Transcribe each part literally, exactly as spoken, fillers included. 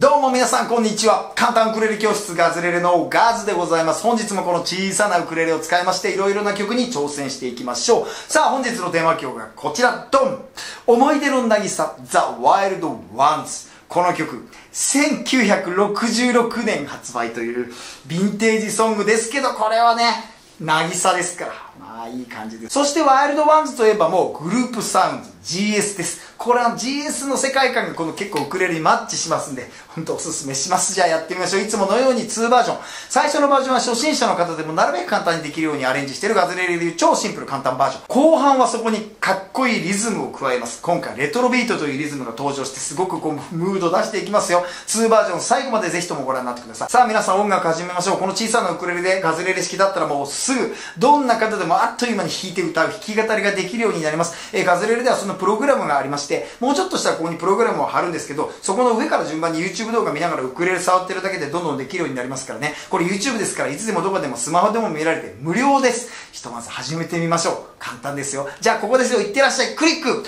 どうも皆さんこんにちは。簡単ウクレレ教室ガズレレのガズでございます。本日もこの小さなウクレレを使いましていろいろな曲に挑戦していきましょう。さあ本日のテーマ曲がこちら、ドン！思い出の渚 The Wild Ones。この曲、せんきゅうひゃくろくじゅうろくねん発売というヴィンテージソングですけど、これはね、渚ですから。まあいい感じです。そしてワイルドワンズといえばもうグループサウンズ ジーエス です。これは ジーエス の世界観がこの結構ウクレレにマッチしますんで、ほんとおすすめします。じゃあやってみましょう。いつものようににバージョン。最初のバージョンは初心者の方でもなるべく簡単にできるようにアレンジしているガズレレでいう超シンプル簡単バージョン。後半はそこにかっこいいリズムを加えます。今回レトロビートというリズムが登場してすごくこうムード出していきますよ。にバージョン最後までぜひともご覧になってください。さあ皆さん音楽始めましょう。この小さなウクレレでガズレレ式だったらもうすぐどんな方でもあっという間に弾いて歌う弾き語りができるようになります。えー、ガズレレではそのプログラムがありまして、もうちょっとしたらここにプログラムを貼るんですけど、そこの上から順番に YouTube 動画見ながらウクレレ触ってるだけでどんどんできるようになりますからね。これ YouTube ですからいつでもどこでもスマホでも見られて無料です。ひとまず始めてみましょう。簡単ですよ。じゃあここですよ。いってらっしゃい。クリック。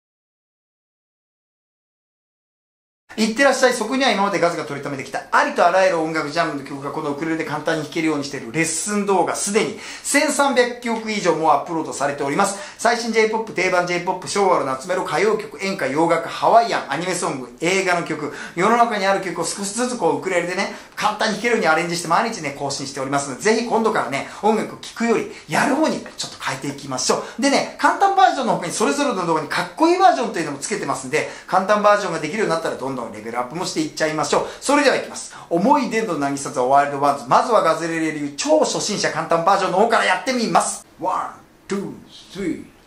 いってらっしゃい。そこには今までガズが取り留めてきたありとあらゆる音楽ジャンルの曲がこのウクレレで簡単に弾けるようにしているレッスン動画すでにせんさんびゃくきょく以上もアップロードされております。最新 J-ポップ、定番 J-ポップ、昭和の夏メロ、歌謡曲、演歌、洋楽、ハワイアン、アニメソング、映画の曲、世の中にある曲を少しずつこうウクレレでね、簡単に弾けるようにアレンジして毎日ね、更新しておりますので、ぜひ今度からね、音楽を聴くよりやる方にちょっと変えていきましょう。でね、簡単バージョンの他にそれぞれの動画にかっこいいバージョンというのもつけてますんで、簡単バージョンができるようになったらどんどんレベルアップもしていっちゃいましょう。それではいきます。思い出の渚 The Wild Ones。まずはガズレレ流超初心者簡単バージョンの方からやってみます。ワン、ツー、スリー。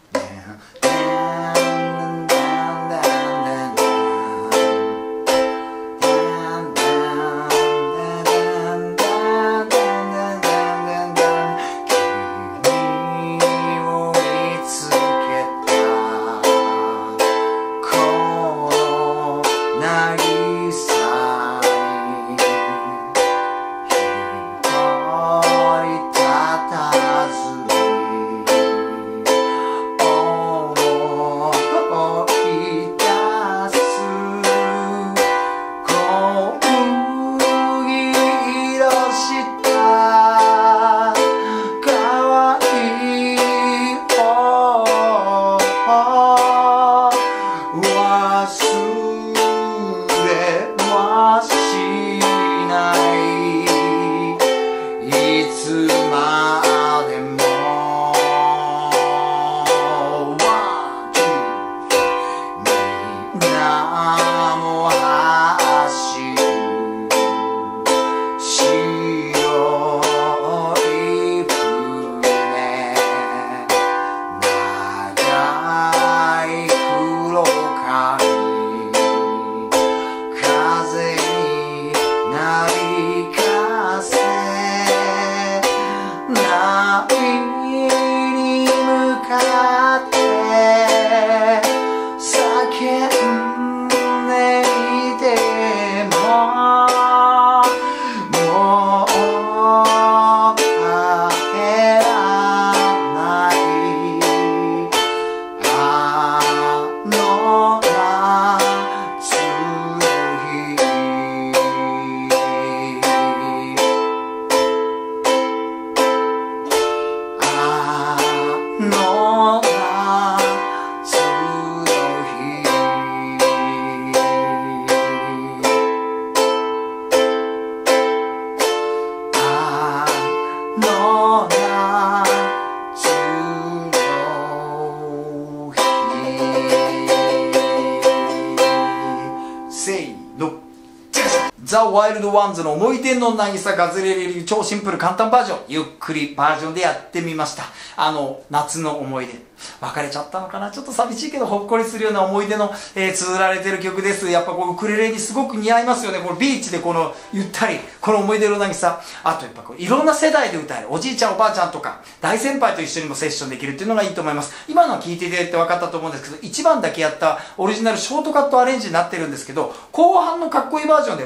ザ・ワイルドワンズの思い出の渚ガズレレ流超シンプル簡単バージョン、ゆっくりバージョンでやってみました。あの、夏の思い出。別れちゃったのかな、ちょっと寂しいけどほっこりするような思い出の、えー、綴られてる曲です。やっぱこうウクレレにすごく似合いますよね。このビーチでこのゆったり、この思い出の渚。あとやっぱこういろんな世代で歌える。おじいちゃんおばあちゃんとか大先輩と一緒にもセッションできるっていうのがいいと思います。今のは聴いていただいて分かったと思うんですけど、いちばんだけやったオリジナルショートカットアレンジになってるんですけど、後半のかっこいいバージョンでは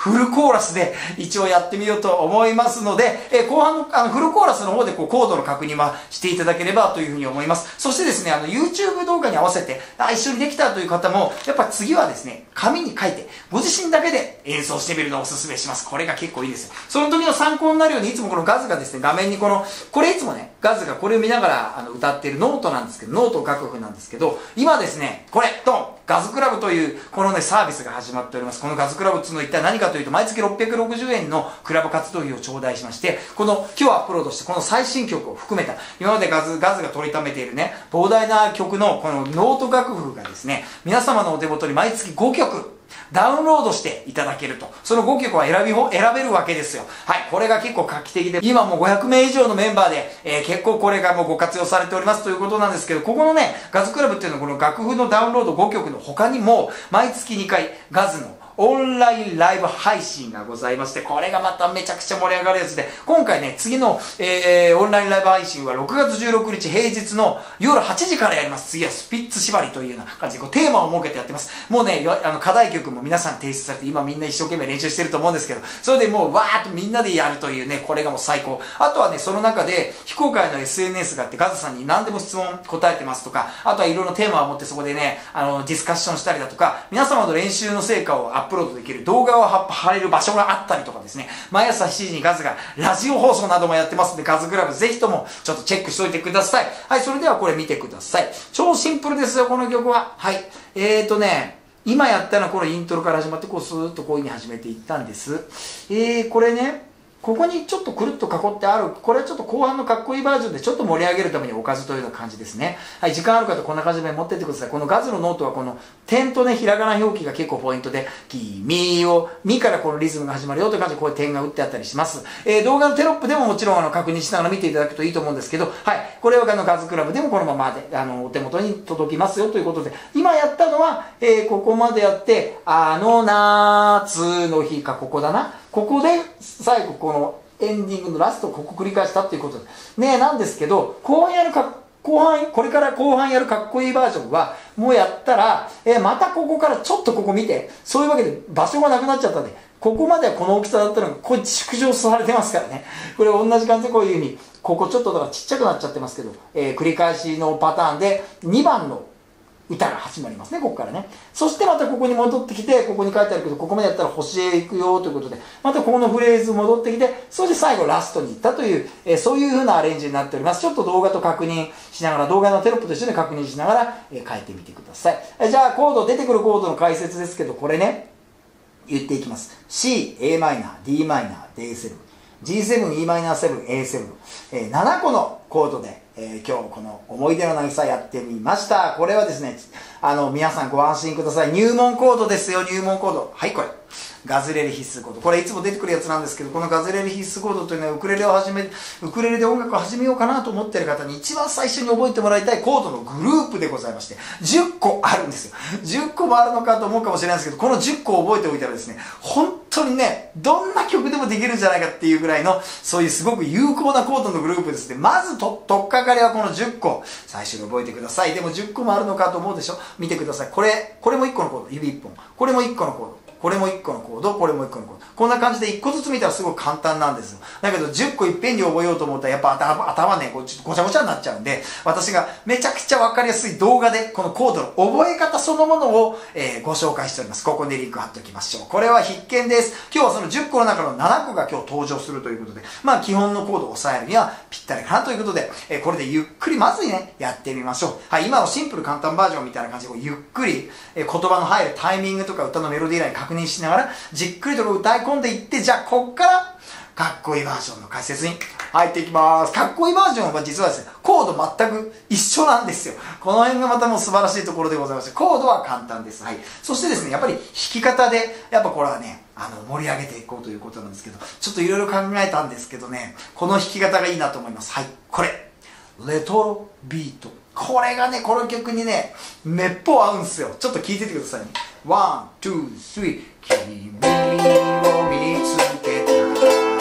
フルコーラスで一応やってみようと思いますので、えー、後半のあのフルコーラスの方でこうコードの確認はしていただければというふうに思います。そしてですね、あの YouTube 動画に合わせてあ一緒にできたという方もやっぱ次はですね、紙に書いてご自身だけで演奏してみるのをおすすめします。これが結構いいですよ。その時の参考になるようにいつもこのガズがですね、画面にこのこれいつもねガズがこれを見ながらあの歌っているノートなんですけど、ノート楽譜なんですけど、今ですねこれドンガズクラブというこのねサービスが始まっております。このガズクラブっていうのは一体何かというと、毎月ろっぴゃくろくじゅうえんのクラブ活動費を頂戴しまして、この今日アップロードしてこの最新曲を含めた今までガズガズが取りためているね膨大な曲のこのノート楽譜がですね、皆様のお手元に毎月ごきょくダウンロードしていただけると。そのごきょくは選び選べるわけですよ。はい、これが結構画期的で、今もうごひゃくめい以上のメンバーで、えー、結構これがもうご活用されておりますということなんですけど、ここのねガズクラブっていうのはこの楽譜のダウンロードごきょくの他にも毎月にかいガズのオンラインライブ配信がございまして、これがまためちゃくちゃ盛り上がるやつで、今回ね次の、えー、オンラインライブ配信はろくがつじゅうろくにち平日の夜はちじからやります。次はスピッツ縛りというような感じでこうテーマを設けてやってます。もうねあの課題曲も皆さん提出されて、今みんな一生懸命練習してると思うんですけど、それでもうわーっとみんなでやるというね、これがもう最高。あとはねその中で非公開の エスエヌエス があって、ガズさんに何でも質問答えてますとか、あとはいろいろなテーマを持ってそこでねあのディスカッションしたりだとか、皆様の練習の成果をアップロードできる動画動画を貼れる場所があったりとかですね、毎朝しちじにガズがラジオ放送などもやってますので、ガズクラブぜひともちょっとチェックしておいてください。はい、それではこれ見てください。超シンプルですよこの曲は。はい、えーとね今やったのはこのイントロから始まってこうスーッとこういう風に始めていったんです。えー、これねここにちょっとくるっと囲ってある、これはちょっと後半のかっこいいバージョンでちょっと盛り上げるためにおかずというような感じですね。はい、時間ある方こんな感じで持ってってください。このガズのノートはこの点とねひらがな表記が結構ポイントで、君をみからこのリズムが始まるよという感じでこういう点が打ってあったりします。えー、動画のテロップでももちろんあの確認しながら見ていただくといいと思うんですけど、はい、これはあのガズクラブでもこのままであのお手元に届きますよということで、今やったのは、えー、ここまでやってあの夏の日かここだな、ここで最後このエンディングのラストをここ繰り返したっていうことでねなんですけど、後半やるか後半これから後半やるかっこいいバージョンはもうやったら、えー、またここからちょっとここ見て、そういうわけで場所がなくなっちゃったんで、ここまではこの大きさだったのがここ縮小されてますからね、これ同じ感じでこういうふうにここちょっとだからちっちゃくなっちゃってますけど、えー、繰り返しのパターンでにばんの歌が始まりますね、ここからね。そしてまたここに戻ってきて、ここに書いてあるけどここまでやったら星へ行くよということで、またここのフレーズ戻ってきて、そして最後ラストに行ったという、えー、そういう風なアレンジになっております。ちょっと動画と確認しながら、動画のテロップと一緒に確認しながら、えー、書いてみてください。えー、じゃあコード、出てくるコードの解説ですけど、これね言っていきます。 C、エーマイナー、ディーマイナー、ディーセブン、ジーセブン、イーマイナーセブン、エーセブン、えー、ななこのコードで、えー、今日この思い出の渚やってみました。これはですね、あの皆さんご安心ください。入門コードですよ、入門コード。はい、これガズレレ必須コード、これいつも出てくるやつなんですけど、このガズレレ必須コードというのはウクレレを始めウクレレで音楽を始めようかなと思っている方に一番最初に覚えてもらいたいコードのグループでございまして、じゅっこあるんですよ。じゅっこもあるのかと思うかもしれないですけど、このじゅっこを覚えておいたらですね、本当にねどんな曲でもできるんじゃないかっていうぐらいの、そういうすごく有効なコードのグループですね。まずととっかかりはこのじゅっこ最初に覚えてください。でもじゅっこもあるのかと思うでしょ。見てください。これこれもいっこのコード、指いっぽん、これもいっこのコード、これもいっこのコード、これもいっこのコード、こんな感じでいっこずつ見たらすごく簡単なんですよ。だけどじゅっこいっぺんに覚えようと思ったらやっぱ頭頭ねこうちょっとごちゃごちゃになっちゃうんで、私がめちゃくちゃ分かりやすい動画でこのコードの覚え方そのものを、えー、ご紹介しております。ここにリンク貼っておきましょう。これは必見です。今日はそのじゅっこの中のななこが今日登場するということで、まあ基本のコードを押さえるにはぴったりかなということで、えー、これでゆっくりまずねやってみましょう。はい、今のシンプル簡単バージョンみたいな感じでこうゆっくり、えー、言葉の入るタイミングとか歌のメロディーライン確認しながらじっくりと歌い込んでいって、じゃあこっからかっこいいバージョンの解説に入っていきます。かっこいいバージョンは実はですねコード全く一緒なんですよ。この辺がまたもう素晴らしいところでございまして、コードは簡単です。はい、そしてですねやっぱり弾き方でやっぱこれはねあの盛り上げていこうということなんですけど、ちょっといろいろ考えたんですけどね、この弾き方がいいなと思います。はい、これレトロビート、これがねこの曲にねめっぽう合うんですよ。ちょっと聞いててくださいね。ワン、ツー、スリー、君を見つけたこ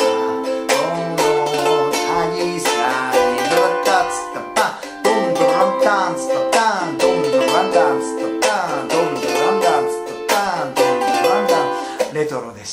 の谷さにドタツタパンドンドランタンツタタンドンドランタンツタタンドンドランタンツタタンドンドランタン、レトロでし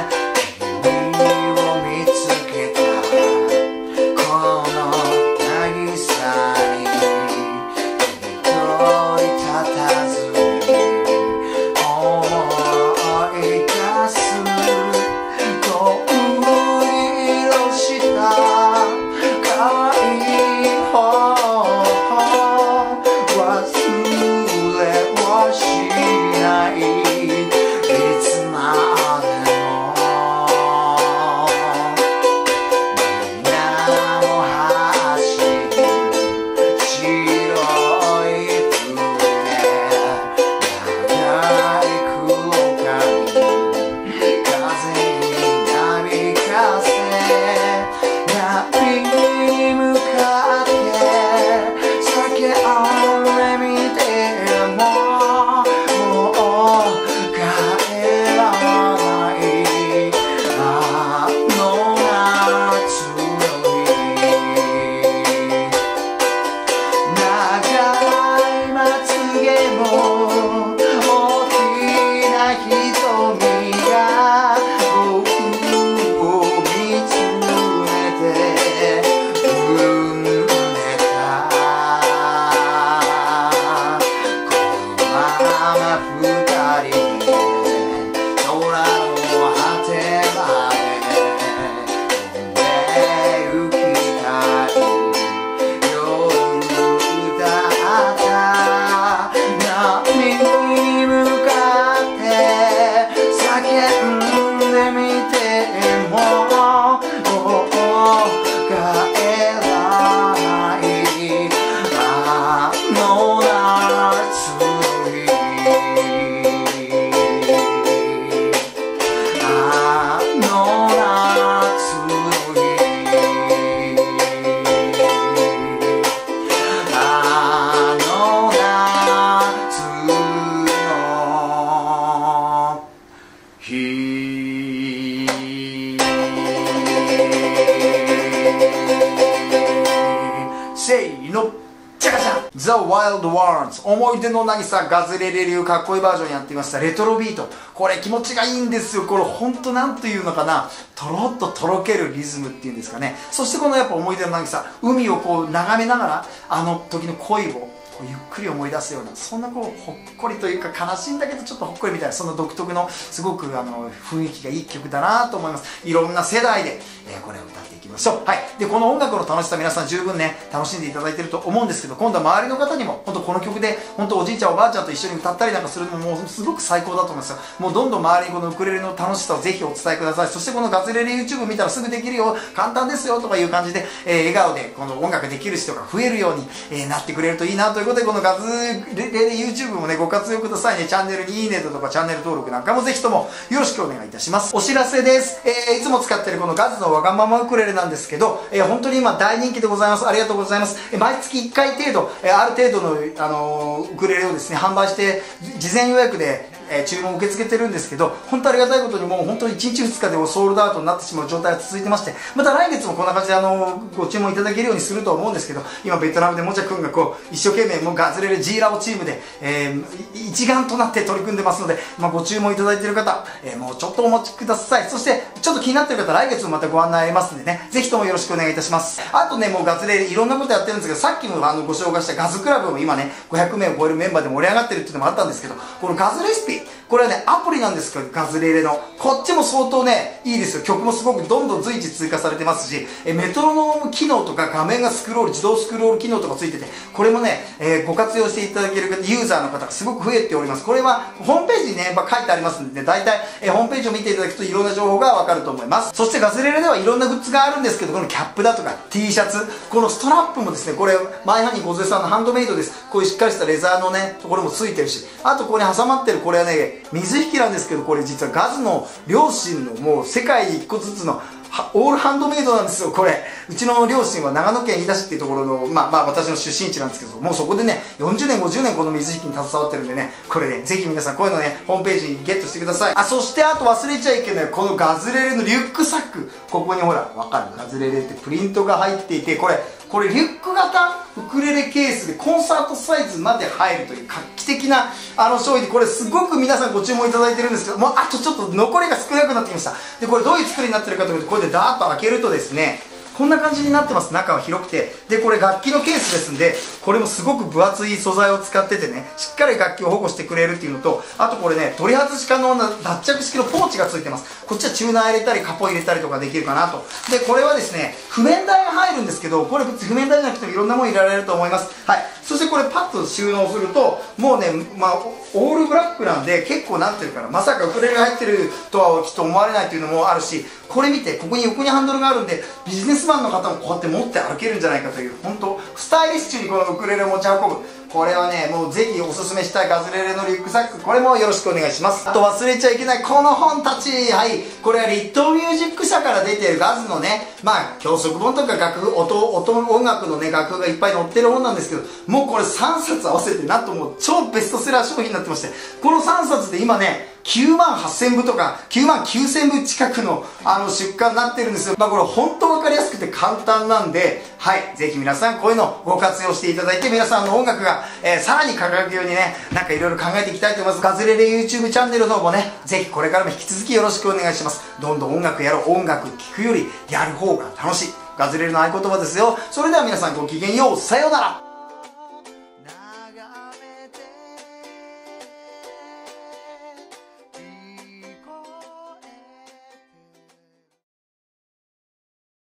忘れ Returns 思い出の渚ガズレレ流かっこいいバージョンやってみました。レトロビート、これ気持ちがいいんですよ。これほんとなんというのかな、とろっととろけるリズムっていうんですかね。そしてこのやっぱ思い出の渚、海をこう眺めながらあの時の恋をこうゆっくり思い出すような、そんなこうほっこりというか悲しいんだけどちょっとほっこりみたいな、その独特のすごくあの雰囲気がいい曲だなと思います。いろんな世代で、えー、これを歌っていきましょう。はい。でこの音楽の楽しさ皆さん十分ね楽しんでいただいていると思うんですけど、今度は周りの方にも本当この曲で本当おじいちゃんおばあちゃんと一緒に歌ったりなんかするのももうすごく最高だと思いますよ。もうどんどん周りにこのウクレレの楽しさをぜひお伝えください。そしてこのガズレレ YouTube 見たらすぐできるよ、簡単ですよとかいう感じで、えー、笑顔でこの音楽できる人が増えるように、えー、なってくれるといいなということで、このガズレレ YouTube もねご活用くださいね。チャンネルにいいねとかチャンネル登録なんかもぜひともよろしくお願いいたします。お知らせです。えー、いつも使っているこのガズのわがままウクレレなんですけど、えー、本当に今大人気でございます。ありがとうございます。えー、毎月いっかい程度、えー、ある程度の、あのー、ウクレレをですね販売して事前予約でえー、注文を受け付けてるんですけど、本当ありがたいことにもう本当にいちにちふつかでソールドアウトになってしまう状態が続いてまして、また来月もこんな感じであのご注文いただけるようにすると思うんですけど、今ベトナムでもちゃくんがこう一生懸命もうガズレレ G ラボチームで、えー、一丸となって取り組んでますので、まあ、ご注文いただいている方、えー、もうちょっとお待ちください。そしてちょっと気になっている方、来月もまたご案内ありますんでね、ぜひともよろしくお願いいたします。あとね、もうガズレレいろんなことやってるんですけど、さっきもあのご紹介したガズクラブも今ねごひゃくめいを超えるメンバーで盛り上がってるっていうのもあったんですけど、このガズレシピ、これはねアプリなんですけど、ガズレレのこっちも相当ねいいですよ。曲もすごくどんどん随時追加されてますし、えメトロノーム機能とか画面がスクロール、自動スクロール機能とかついてて、これもね、えー、ご活用していただけるユーザーの方がすごく増えております。これはホームページにねやっぱ書いてありますんでね、大体、えー、ホームページを見ていただくといろんな情報がわかると思います。そしてガズレレではいろんなグッズがあるんですけど、このキャップだとか T シャツ、このストラップもですね、これ前半に小杉さんのハンドメイドです。こういうしっかりしたレザーのねところもついてるし、あとここに挟まってるこれはね水引きなんですけど、これ実はガズの両親のもう世界にいっこずつのオールハンドメイドなんですよ。これうちの両親は長野県飯田市っていうところのまあまあ私の出身地なんですけど、もうそこでねよんじゅうねんごじゅうねんこの水引きに携わってるんでね、これねぜひ皆さんこういうのねホームページにゲットしてください。あ、そしてあと忘れちゃいけないこのガズレレのリュックサック、ここにほらわかるガズレレってプリントが入っていて、これこれリュック型ウクレレケースでコンサートサイズまで入るという画期的なあの商品で、これすごく皆さんご注文いただいてるんですけど、もうあとちょっと残りが少なくなってきました。でこれどういう作りになってるかというと、これでダーッと開けるとですねこんな感じになってます。中は広くて、でこれ楽器のケースですんで、これもすごく分厚い素材を使っててね、しっかり楽器を保護してくれるっていうのと、あとこれね取り外し可能な脱着式のポーチがついてます。こっちはチューナー入れたりカポ入れたりとかできるかなと。でこれはですね譜面台が入るんですけど、これ別に譜面台じゃなくてもいろんなもの入れられると思います。はい。そしてこれパッと収納するともうね、まあ、オールブラックなんで結構なんていうかな、まさかウクレレが入ってるとはきっと思われないというのもあるし、これ見てここに横にハンドルがあるんでビジネスマンの方もこうやって持って歩けるんじゃないかという、本当スタイリッシュにこのウクレレを持ち運ぶ、これはねもうぜひおすすめしたいガズレレのリュックサック、これもよろしくお願いします。あと忘れちゃいけないこの本たち、はい、これはリットーミュージック社から出ているガズのね、まあ教則本とか楽譜、音音音楽のね楽譜がいっぱい載ってる本なんですけど、もうこれさんさつ合わせてなんともう超ベストセラー商品になってまして、このさんさつで今ねきゅうまんはっせんぶとかきゅうまんきゅうせんぶ近くのあの出荷になってるんですよ。まあこれ本当分かりやすくて簡単なんで、はいぜひ皆さんこういうのをご活用していただいて、皆さんの音楽が、えー、さらに輝くようにね、なんかいろいろ考えていきたいと思います。ガズレレ YouTube チャンネルの方もねぜひこれからも引き続きよろしくお願いします。どんどん音楽やろう、音楽聴くよりやる方が楽しい、ガズレレの合言葉ですよ。それでは皆さんごきげんよう、さようなら。